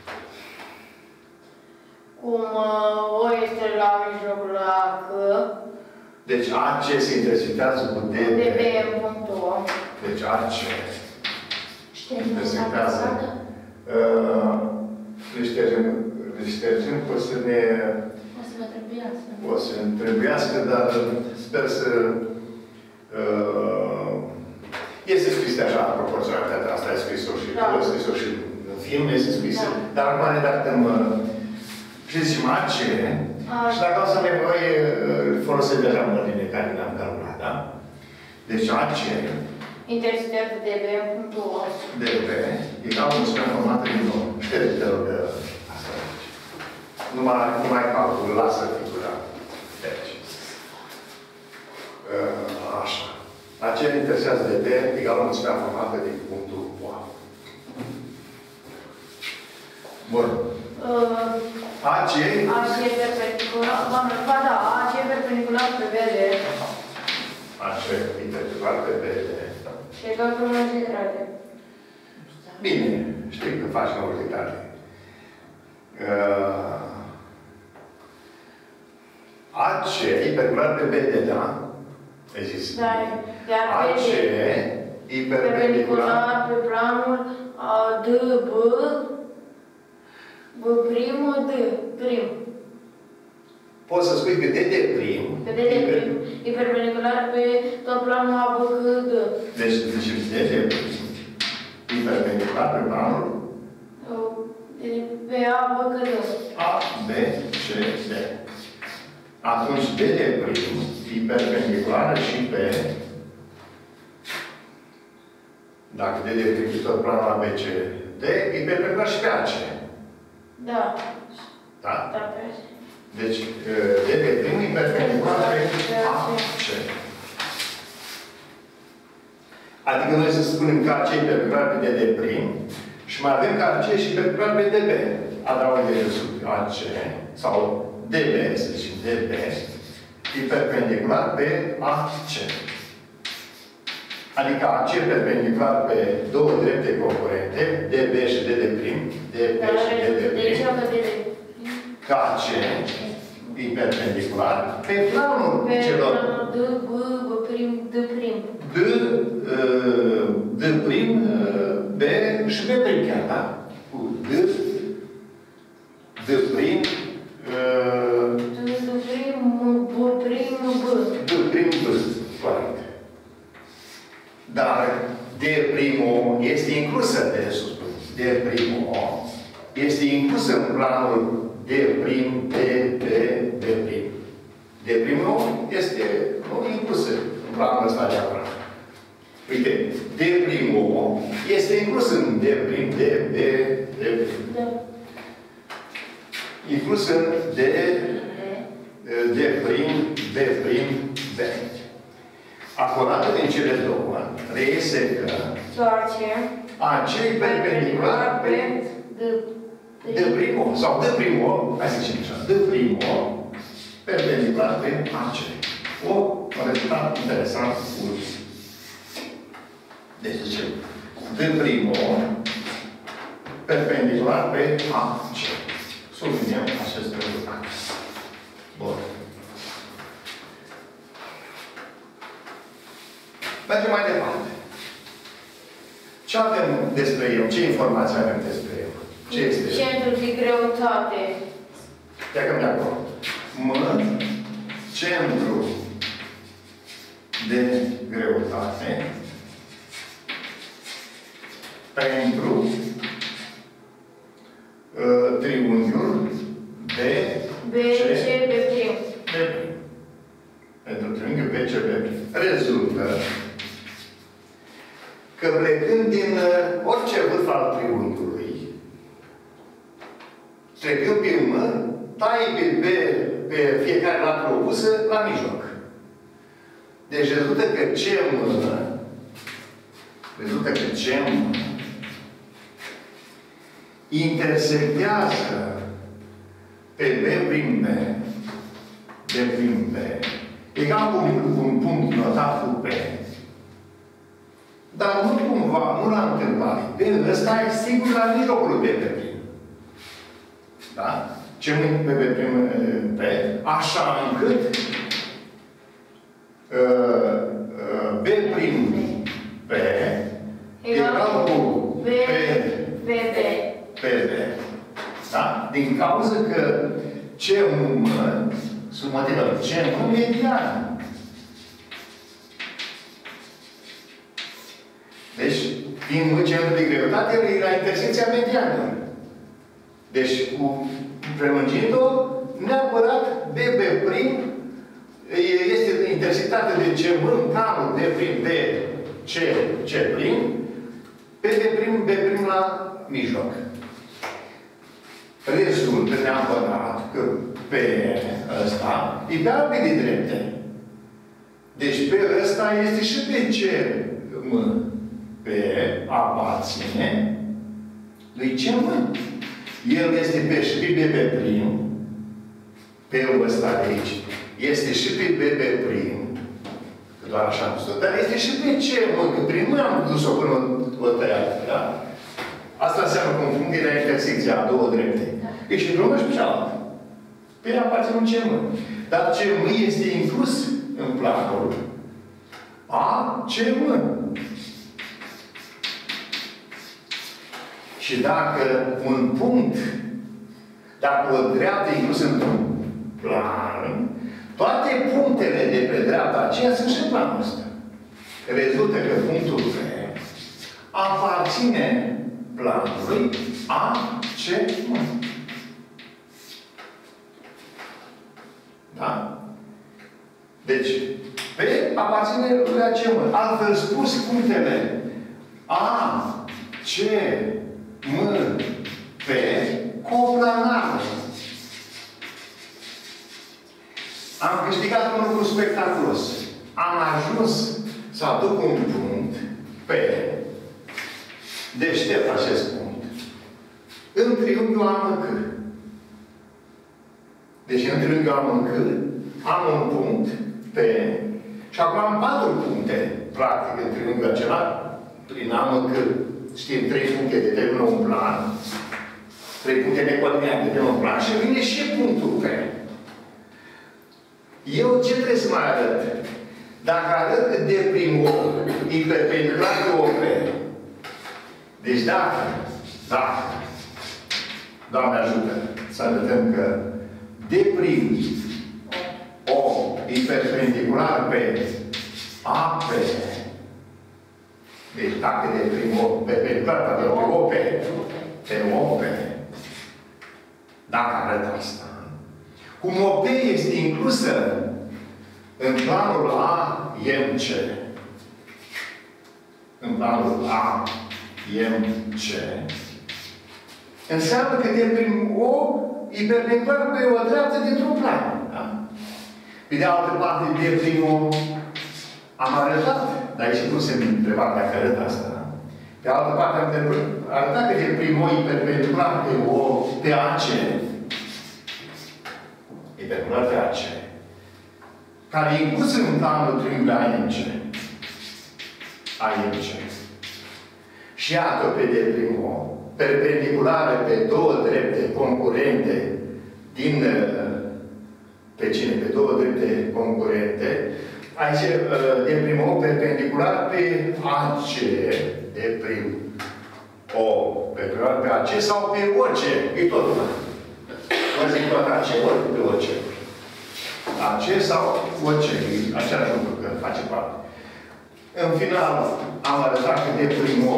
Cum O este la mijlocul la C. Deci AC se intersectează cu DB. DB în punctul O. Deci AC intersectează. Le ștergem, o să ne... O să vă trebuiască. O să ne trebuiască, dar sper să... Este scris așa, proporționalitatea asta, e scris-o și tu, scris-o și în film, este scrisă. Dar acum redactăm, și zicem AC, și dacă o să avem noi, folosesc deja mările care le-am calculat, da? Deci AC intersectează DB în punctul O. DB egal o noțiune formată din nou. Șterge-te rog asta aici. Nu mai calcul, lasă figura. Deci. Așa. AC interesează DB egal o noțiune formată din punctul O. Bun. AC perpendicular, ba da, AC perpendicular pe BD. AC perpendicular pe BD. Și egal cu 90 de grade. Bine, știi că faci 90 de grade. AC perpendicular pe BD, da? Ai zis? Da, iar AC perpendicular pe planul DB B prim, D prim. Poți să spui că DD prim. Că DD prim e perpendicular pe tot planul ABCD. Deci zicem DD prim e perpendicular pe planul pe ABCD. A, B, C, D. Atunci DD prim e perpendiculară și pe... Dacă DD prim e tot planul ABC, D e perpendicular și pe AC. Da. Da? Da, pe AC. Deci, DD prim e perpendicular pe AC. Adică noi să spunem că AC e perpendicular pe DD prim și mai avem că AC și perpendicular pe DB. Adaugăm de sub AC sau DB, să zicem DB, e perpendicular pe AC. Adică AC perpendicular pe două drepte concurente, DB și DD prim, DB și DD prim, că AC e perpendicular pe planul celor D prim, D prim, B și B prim chiar, da? Cu D prim, D prim, B. Corect. Dar D primo este inclusă de sus. D primo este inclusă în planul D prim, D, B, D prim. D primo este inclusă în planul ăsta de acolo. Uite, D primo este inclus în D prim, D, B, D prim. Da. Inclus în D prim, B prim, B. Acordată din cele două, reiese că AC e perpendicular pe D primo, sau D primo, hai să zicem așa, D primo perpendicular pe AC. Un rezultat interesant cu... Deci zicem, D primo perpendicular pe AC. Subliniem acest rezultat. Bun. Mergem mai departe. Ce avem despre el? Ce informații avem despre el? Ce este? Centrul de greutate. Ia-că-mi de acolo. Centru de greutate pentru triunghiul BCB'. Pentru triunghiul BCB'. Rezultă că plecând din orice vârf al triunghiului, trecând pe mână, tai pe fiecare latură opusă la mijloc. Deci rezultă că C mână intersectează pe B', egal cu un punct notat cu P. Dar nu cumva, nu la întâmplare. Pe ăsta e sigur la mijlocul B'. Da? Ce mâini pe B', așa încât B', egal cu PB. Da? Din cauza că C mă, sumativă, C mă mediană. Deci, fiind centrul de greutate, e la intersecția mediană. Deci, cu prelungind-o, neapărat BB' este intersectată de C în planul B', C', pe B' la mijloc. Rezultă neapărat că pe ăsta e pe ambele drepte. Deci pe ăsta este și pe pe aparține lui C mâini. El este pe și pe BB', pe ăsta de aici. Este și pe BB', că doar așa am spus, dar este și pe C mâini, că prin mână am dus-o până o tăiată, da? Asta înseamnă confunderea intersecția a două drepte. E și într-una și pe cealaltă. Pe ea aparține un C mâini. Dar C mâini este inclus în planul A C mâini. Și dacă un punct, dacă o dreaptă inclusă într-un plan, toate punctele de pe dreapta aceea sunt și în planul ăsta. Rezultă că punctul P aparține planului AC'. Da? Deci, P aparține lui AC'. Altfel spus, punctele AC', P coplanare. Am câștigat un lucru spectaculos. Am ajuns să aduc un punct P. Deștept acest punct. În triunghiul AMC. Deci în triunghiul AMC am un punct P. Și acum am 4 puncte, practic, în triunghiul acela. Prin AMC știm 3 puncte determină un plan. 3 puncte necodiniate determină un plan. Și vine și punctul P. Eu ce trebuie să mai arăt? Dacă arăt că D' O e perpendicular cu OP, deci dacă, Doamne ajută, să arătăm că D' O e perpendicular pe AP, deci dacă D' O perpendicular pe OP, dacă arăt asta, cum OP este inclusă în planul AMC, în planul AMC, înseamnă că D' O e perpendicular pe o dreaptă dintr-un plan. Da? Pe de altă parte, D' O am arătat, dar e și pus în întrebare dacă arăt asta. Da? Pe altă parte, am arătat că D' O e perpendicular pe AC. E perpendicular pe AC. Care e inclus în planul triunghiului AMC. Și iată pe D' O perpendiculare pe două drepte concurente din... Pe cine? Pe două drepte concurente. Aici, de primul perpendicular pe AC, de prim O, perpendicular pe AC sau pe OC. E tot una. Vă zic tot AC, ori pe OC. AC sau OC. E același lucru, că face parte. În final, am arătat că de prim O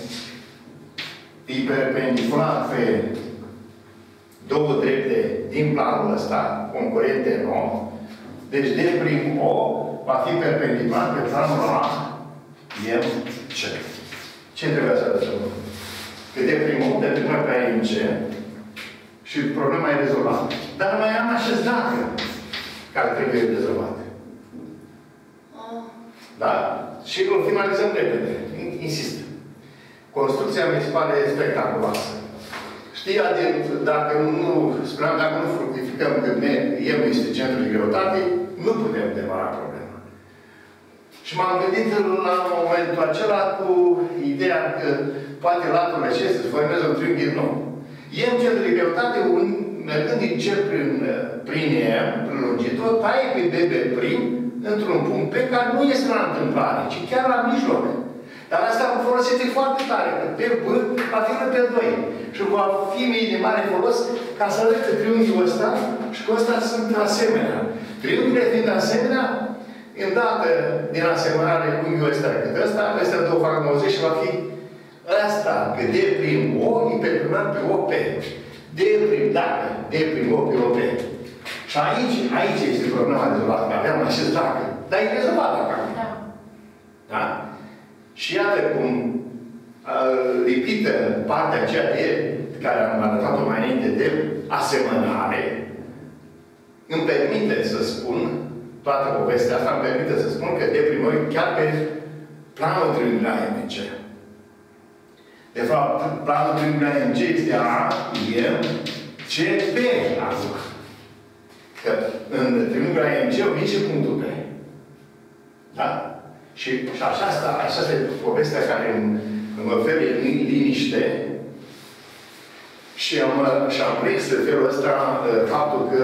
e perpendicular pe două drepte din planul ăsta, concurente nou. Deci de prim O va fi perpendicular pe planul A, MC. Ce trebuie să arătăm? Că de prim O perpendicular pe MC și problema e rezolvată. Dar mai am acest dacă care trebuie rezolvat. Da? Și îl finalizăm repede. Insist. Construcția mi se pare spectaculoasă. Știi, dacă nu, spuneam, dacă nu fructificăm că M este centrul de greutate, nu putem demara problema. Și m-am gândit la momentul acela cu ideea că poate latul acesta se formează un triunghi nou. M centrul de greutate, mergând din cer prin M, prin longitud, taie pe BB prim într-un punct P care nu este la întâmplare, ci chiar la mijloc. Dar asta am folosit foarte tare, că pe B va fi pe 2. Și va fi mie de mare folos ca să arăt triunghiul ăsta și cu ăsta sunt asemenea. Triunghiile fiind asemenea, îndată din asemănare unghiul ăsta cât ăsta, ăstea două fac 90 și va fi ăsta, că D prim O e perpendicular pe OP. D prim, dacă, D prim O pe OP. Și aici este problema rezolvată, că aveam acest dacă. Dar e rezolvat dacă. Da. Da? Și iată cum lipită partea aceea de care am arătat-o mai înainte de asemănare, îmi permite să spun, toată povestea asta îmi permite să spun că de primoi chiar pe planul triunghiului AMC. De fapt, planul triunghiului AMC este A, M, C, P, azuc. Că în triunghiul AMC vine și punctul P. Da? Și așa este povestea care îmi oferă liniște și am prins în felul ăsta faptul că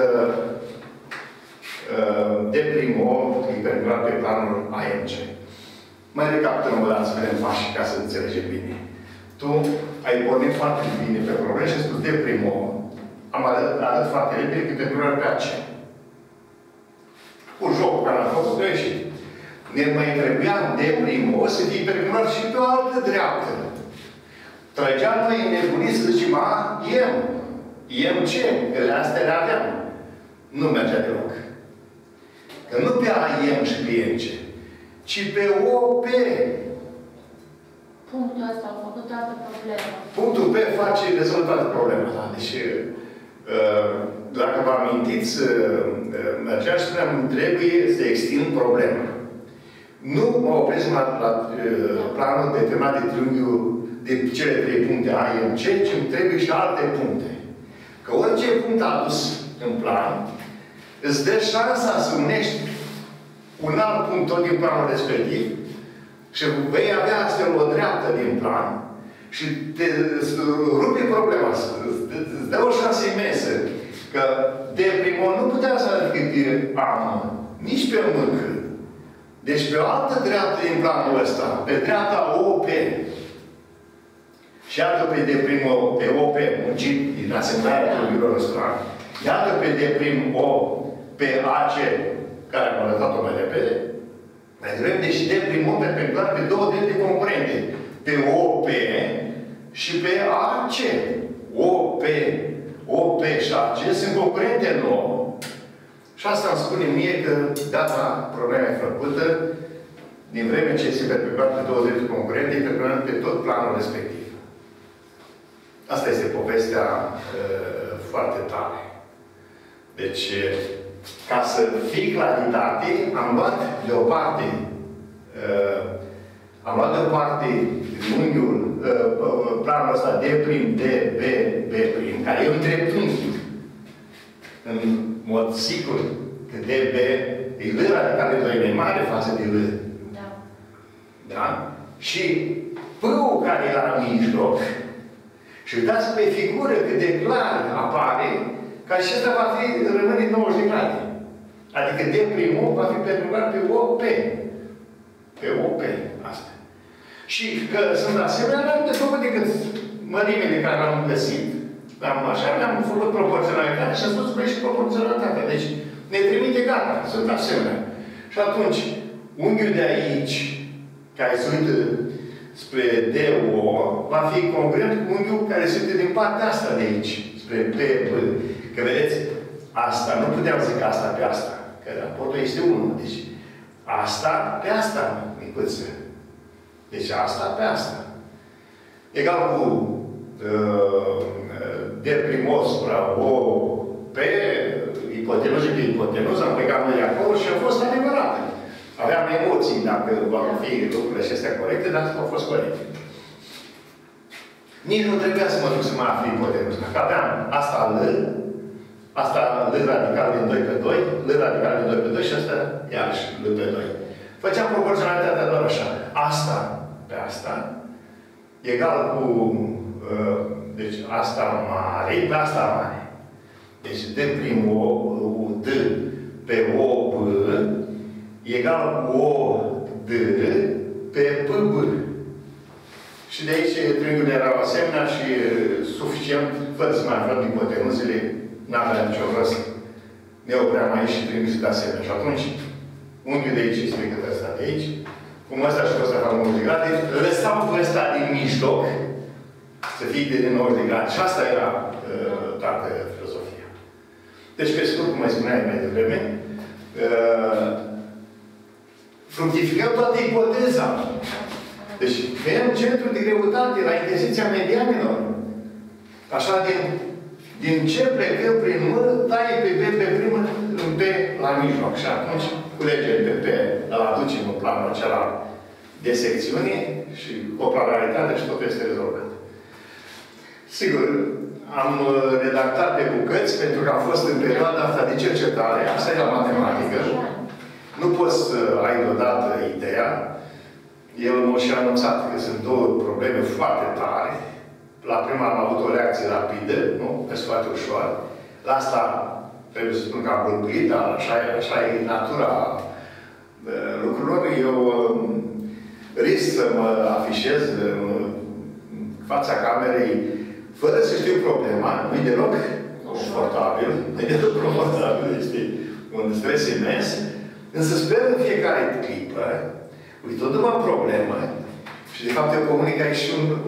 de primul e perpendicular pe planul AMC. Mai recapitulăm o dată să vedem pașii ca să înțelegem bine. Tu ai pornit foarte bine pe probleme și ai spus de primul am arătat foarte repede că e perpendicular pe AC. Cu jocul care a fost greșit. Ne mai trebuia de primul o să fie perpendicular și pe o altă dreaptă. Trăgeam noi nebunit să zicem A, M. M ce? Că astea le aveam. Nu mergea deloc. Că nu pe A, M și pe M ce, ci pe O, P. Punctul ăsta a făcut toată problema. Punctul P face rezolvată problema. Da? Deci, dacă vă amintiți, mergeam și spuneam, trebuie să extind problema. Nu mă opresc la planul determinat de triunghiul de cele trei puncte A, M, C, ci îmi trebuie și alte puncte. Că orice punct adus în plan, îți dă șansa să unești un alt punct tot din planul respectiv și vei avea astfel o dreaptă din plan și te rupe problema. Îți dă o șansă imensă. Că de primul nu putea să arăt A, nici pe mâncă. Deci pe o altă dreaptă din planul ăsta, pe dreapta OP, și iată pe D' pe OP, muncit din asemănarea triunghiului ăsta, iată pe D' O pe AC, care am arătat-o mai repede, mai devreme, deci D' O perpendicular pe două drepte concurente, pe OP și pe AC. OP și AC sunt concurente nouă. Și asta îmi spune mie că data problema e făcută, din vreme ce se perpetuat pe două drepturi concurente, e perpetuat pe tot planul respectiv. Asta este povestea foarte tare. Deci, ca să fie claritate, am luat deoparte triunghiul, planul ăsta D', D, B, care e un dreptunghi. În mod sigur că DB e L radical de 2 mai mare față de L. Da. Da? Și P-ul care e la mijloc Și uitați pe figură cât de clar apare că acesta va fi, rămâne 90 de grade. Adică D primul va fi perpendicular pe OP. Pe OP. Asta. Și că sunt asemenea, n-am de făcut decât mărimile care le-am găsit. Așa, le-am făcut proporționalitatea și am spus că și proporționalitatea. Deci, ne trimite gata, sunt asemenea. Și atunci, unghiul de aici, care se uită spre DO, va fi congruent cu unghiul care se uită din partea asta de aici, spre PB. Că vedeți, asta, nu puteam zic asta pe asta, că raportul este 1. Deci, asta pe asta, micuță. Deci, asta pe asta. Egal cu D primos supra O pe ipotenuză pe ipotenuză, am plecat noi acolo și a fost adevărată. Aveam emoții dacă vor fi lucrurile acestea corecte, dar nu au fost corecte. Nici nu trebuia să mă duc să mă aflu ipotenuză. Că aveam asta L radical din 2 pe 2, L radical din 2 pe 2 și asta iarăși L pe 2. Făceam proporționalitatea doar așa. Asta pe asta egal cu deci asta mare pe asta mare. Deci D primul D pe O B egal cu O D pe P B. Și de aici triunghiurile erau asemenea și suficient, fără să mai aflăm ipotenuzele, n-avea nicio rost. Ne opream aici și triunghiul de asemenea. Și atunci, unghiul de aici este decât ăsta de aici. Cum ăsta și ăsta fac 90 de grade, lăsam pe ăsta din mijloc să fie de 90 de grade. Și asta era toată filozofia. Deci, pe scurt, cum mai spuneai mai devreme, fructificăm toată ipoteza. Deci, avem centru de greutate la interziția medianilor. Așa, din ce plecăm prin M, taie pe B pe primă, în B la mijloc. Și atunci, culegem pe B, îl aducem în planul acela de secțiune și cu o planaritate și totul este rezolvat. Sigur, am redactat pe bucăți pentru că am fost în perioada asta de cercetare, asta e la matematică. Nu poți să ai deodată ideea. El m-a și anunțat că sunt două probleme foarte tare. La prima am avut o reacție rapidă, nu? Pe foarte ușor. La asta trebuie să spun că am bâlbuit, dar așa e natura lucrurilor. Eu risc să mă afișez în fața camerei fără să știu problema. Nu-i deloc confortabil. Nu-i deloc confortabil. Este un stres imens. Însă sper în fiecare clipă, uitându-mă în problemă, și de fapt eu comunic aici și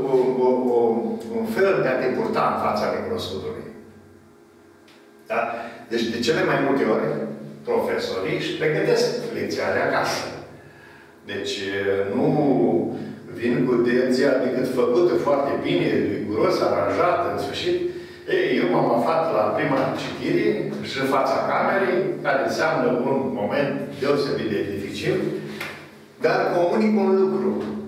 un fel de a te purta în fața necunoscutului. Da? Deci de cele mai multe ori, profesorii își pregătesc lecția de acasă. Deci nu vin cu direcția decât făcută foarte bine, riguros, aranjată, în sfârșit. Ei, eu m-am aflat la prima citire și în fața camerei, care înseamnă un moment deosebit de dificil, dar comunic un lucru.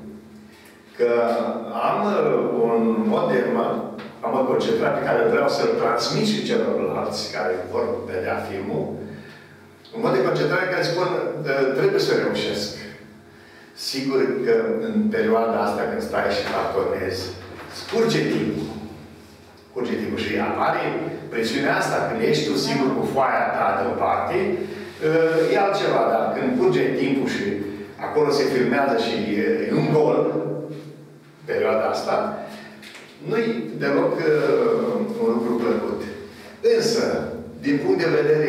Că am un mod de a mă concentra pe care vreau să-l transmit și celorlalți care vor vedea filmul. Un mod de concentrare care spun, trebuie să reușesc. Sigur că în perioada asta când stai și ratonezi, scurge timpul. Curge timpul și apare presiunea asta. Când ești tu sigur cu foaia ta deoparte, e altceva. Dar când curge timpul și acolo se filmează și e un gol, perioada asta, nu-i deloc un lucru plăcut. Însă, din punct de vedere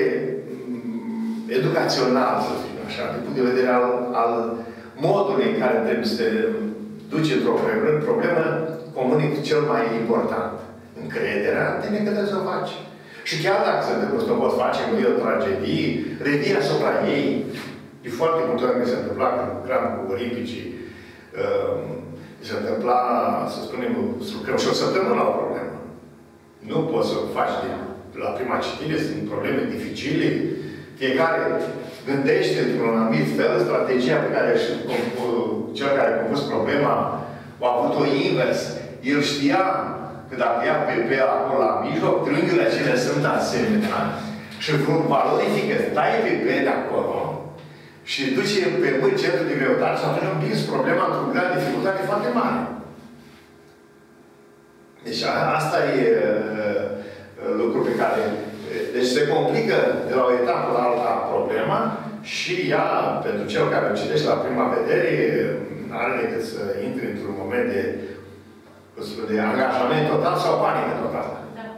educațional, să fim așa, din punct de vedere al modului în care trebuie să te duci într-o problemă, comunic cel mai important. Încrederea în tine că trebuie să o faci. Și chiar dacă se întâmplă să o poți face, nu e o tragedie, revii asupra ei. E foarte multe ori mi se întâmpla când lucram cu olimpicii, mi se întâmpla, să spunem, să lucrăm și o săptămână la o problemă. Nu poți să o faci la prima citire, sunt probleme dificile. Fiecare gândește într-un anumit fel strategia pe care cel care a compus problema a avut-o invers. El știa că dacă ia pe acolo la mijloc, triunghiurile acelea sunt asemenea și valorifică, taie pe de acolo și duce pe mâini centru de greutate și atunci împins problema într-un grad de dificultate foarte mare. Deci asta e lucru pe care... Deci se complică de la o etapă la alta problema și ea, pentru cel care o citește la prima vedere, nu are decât să intre într-un moment de angajament total sau panică totală.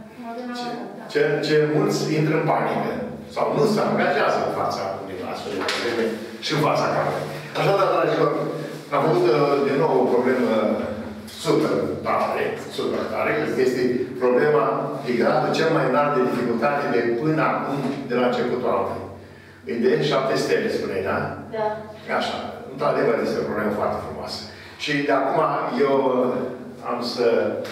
Ce mulți intră în panică. Sau nu se angajează în fața unei astfel de probleme și în fața camerei. Așadar, dragilor, am făcut din nou o problemă super tare, cred că este problema de gradul cel mai înalt de dificultate de până acum, de la începutul anului. E de 7 stele, spuneai, da? Da. Așa. Într-adevăr, este o problemă foarte frumoasă. Și de acum eu am să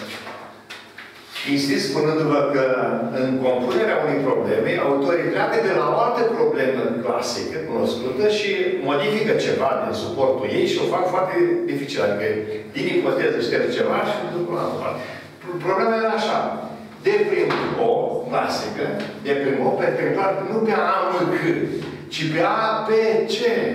insist spunându-vă că în compunerea unei probleme, autorii pleacă de la o altă problemă clasică, cunoscută, și modifică ceva din suportul ei și o fac foarte dificil. Adică, din ipoteză șterg ceva și după la altă. Problema era așa. De prin O, clasică, de prin O, pe prin clar, nu pe A, M, C, ci pe A, P, C.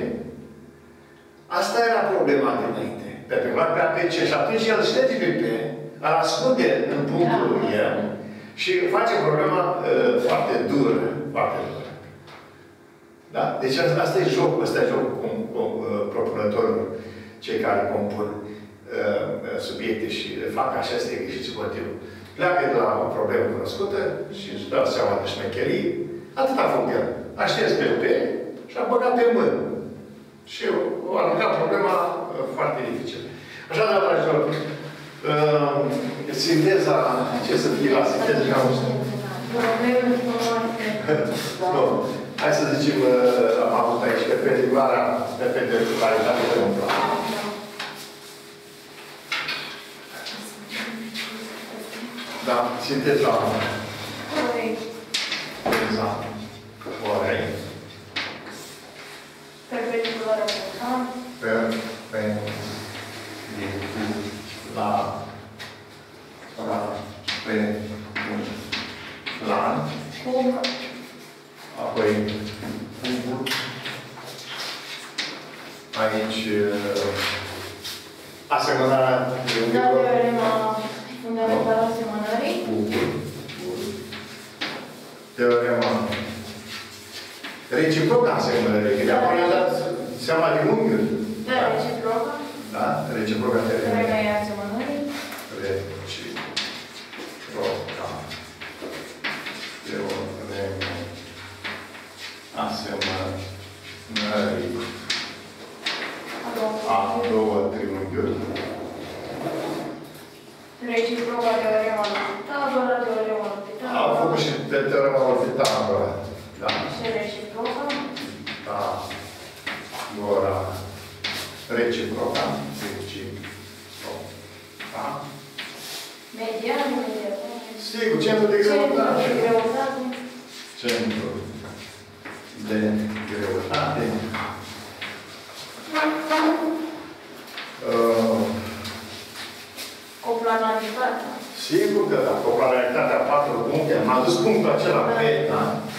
Asta era problema de înainte. Pe prin clar, pe A, P, C. Și atunci el șterge pe P, îl ascunde în punctul el și face problema foarte dură. Foarte dură. Da? Deci asta e jocul. Asta e jocul cu propunătorul, cei care compun subiecte și fac aceste exerciții continuu. Pleacă de la o problemă cunoscută și își dau seama de șmecherii. Atât a făcut el. A șters pe P și a băgat pe M. Și a aruncat problema foarte dificilă. Așadar, dragilor, sinteza, ce să fie la sinteză? Nu. Hai să zicem, am avut aici perpendicularitate pe un plan. Da, sinteza. Sinteza. Orei. Perpendiculară pe plan. Pe un plan. Cum? Apoi cubul. Aici asemănarea teorema fundamentală a asemănării. Cubul. Teorema reciprocă a asemănării. Că de acolo i-am dat seama de unghiuri. Da, reciprocă. Da? Reciproca teorema. Teorema asemănării. Reciproca. Teorema asemănării a două triunghiuri. Reciproca teorema lui Pitagora, teorema lui Pitagora. Am făcut și teorema lui Pitagora. Da? Și reciproca. Pitagora. Reciproca. Reciproca. Medianul, medianul. Sigur, centru de greutate. Centru de greutate. Centru de greutate. Coplanaritatea. Sigur că da. Coplanaritatea a 4 puncte. Am adus punctul acela pe, da?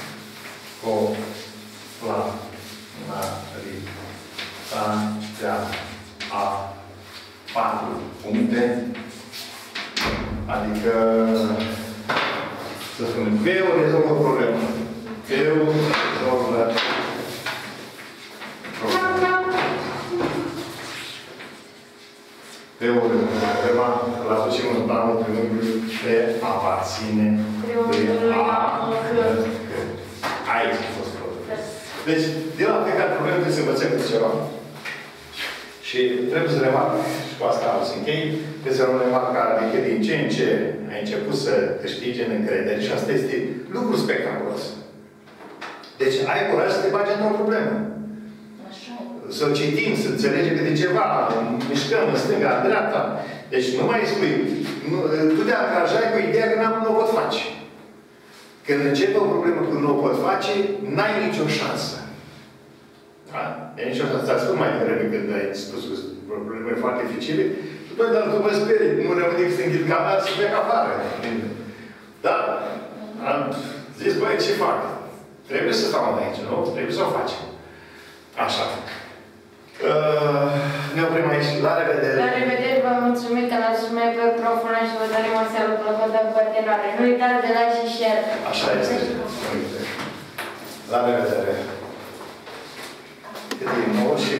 Coplanaritatea a 4 puncte. Adică, să spunem, P-ul rezolvă problema. P-ul rezolvă problema. P-ul rezolvă problema. Îl aducem în planul triunghiului P aparține de A. Aici a fost problema. Deci, de la fiecare problemă trebuie să învățăm câte ceva. Și trebuie să remarc, și cu asta o să închei, trebuie să remarc că adică din ce în ce ai început să câștige în încredere și asta este lucru spectaculos. Deci ai curaj să te bagi într-o problemă. Să citim, să înțelegem câte ceva, mișcăm în stânga, în dreapta. Deci nu mai spui, tu te angajai cu ideea că nu o pot face. Când începe o problemă că nu o pot face, n-ai nicio șansă. Da? E nicio șansă. Ți-a spus mai devreme când ai spus probleme foarte dificile. Băi, dar tu mă sperii, nu rămâne decât să închid camera și plec afară. Da? Am zis, băi, ce fac? Trebuie să stau aici, nu? Trebuie să o facem. Așa. Ne oprim aici. La revedere! La revedere, vă mulțumim că ne-ați mai pe proful și vedere Marcel, plăcută în continuare. Nu uitați de like și share. Așa este. Uite. La revedere. Cât e 9 și